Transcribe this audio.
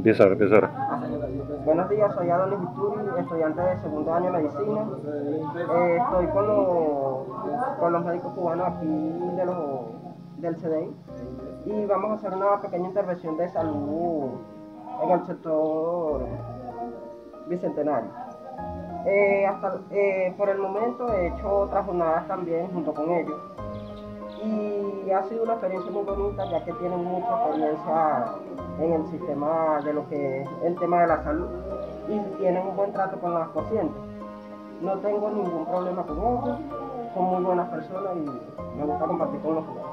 Empieza ahora. Buenos días, soy Adonis Vituri, estudiante de segundo año de medicina. Estoy con los médicos cubanos aquí del CDI y vamos a hacer una pequeña intervención de salud en el sector bicentenario. Por el momento he hecho otras jornadas también junto con ellos y ha sido una experiencia muy bonita, ya que tienen mucha experiencia en el sistema de lo que es el tema de la salud y tienen un buen trato con los pacientes. No tengo ningún problema con ellos, son muy buenas personas y me gusta compartir con los